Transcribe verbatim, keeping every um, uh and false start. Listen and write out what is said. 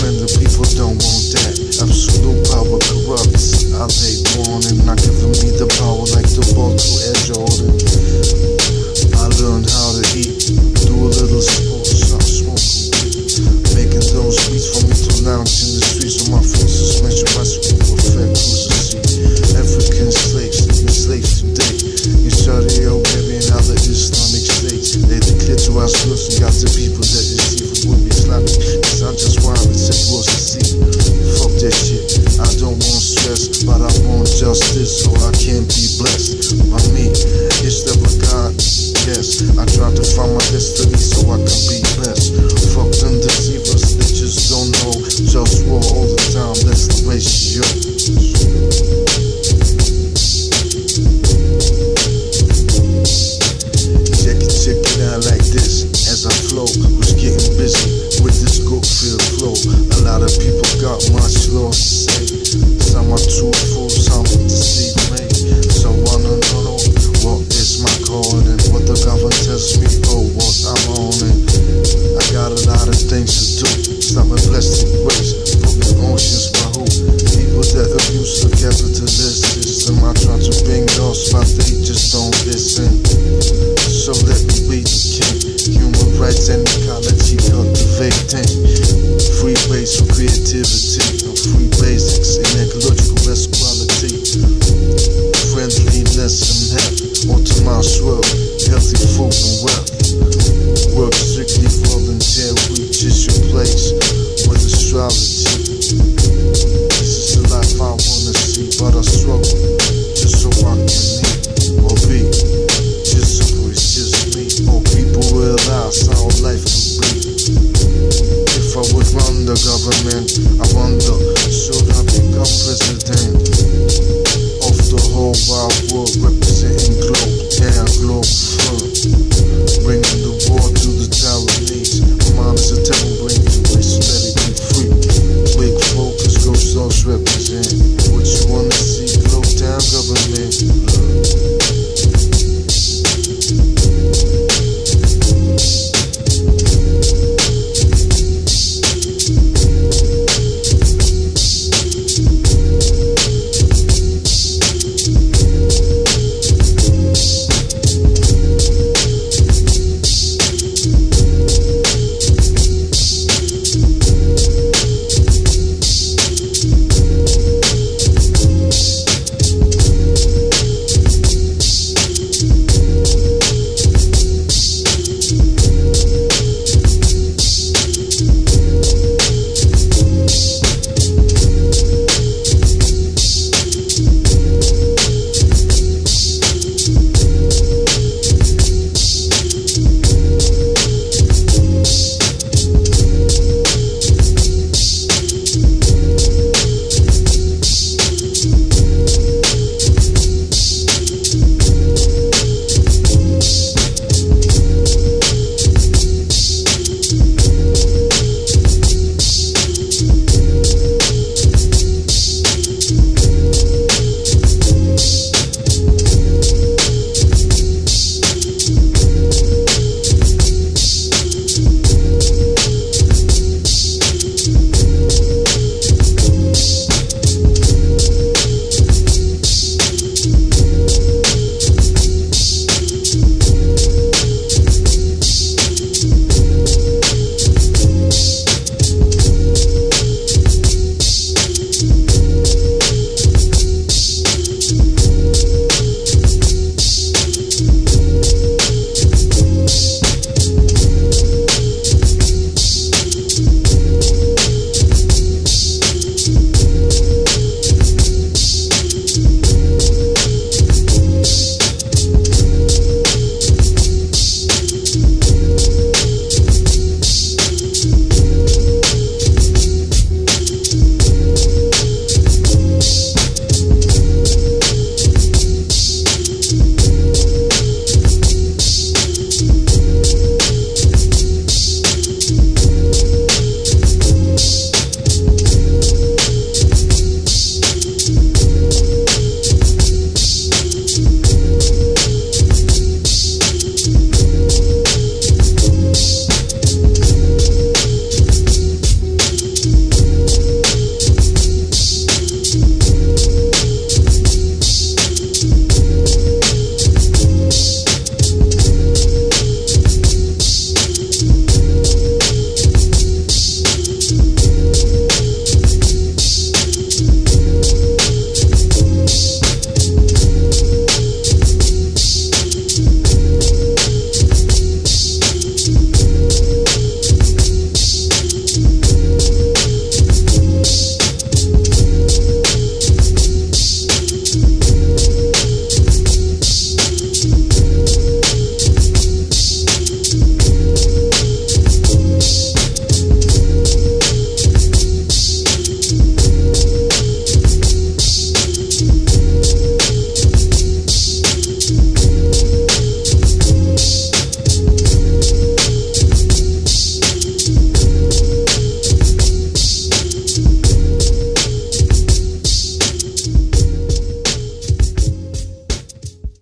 when the people don't want that. Absolute power corrupts. I lay warning, not giving me the power like the ball to Air Jordan. I learned how to eat, do a little sport, stop smoking, making those beats for me to lounge in the streets with my full suspension bicycle, perfect cruiser seat. African slaves, enslaved today in Saudi Arabia and other Islamic states. They declare to our schools and got the people that deceive it will be slapping. Cause I'm just wild, it's supposed to see. Fuck that shit, I don't want stress, but I want justice so I can be blessed. By me, it's the God, yes. I try to find my destiny so I can be blessed. Fuck them deceivers, they just don't know. Just war all the time, that's the ratio. Check it, check it out like this as I flow. Who's getting busy with this good feel flow? A lot of people got much lost to say. Some are too full, some deceive me. So I wanna know what is my calling, what the government tells me, oh, what I'm on it. I got a lot of things to do. Stop my plastic waste, broken oceans, my hope. People that abuse the capitalist system. I try to bring those, but they just don't listen. So let me be the king. Human rights and ecology cultivating. Free ways for creativity, free basics in ecological best quality. Friendliness and health, optimized world, healthy food and wealth. Work strictly volunteer, reaches your place with astrology. This is the life I wanna see, but I struggle just so I can live or be. Just so it's just me, or people realize how life could be. If I would run the government, I wonder, should I become president of the whole wide world, representing globe, yeah, globe firm, bringing the war to the Taiwanese. Mine is a terrible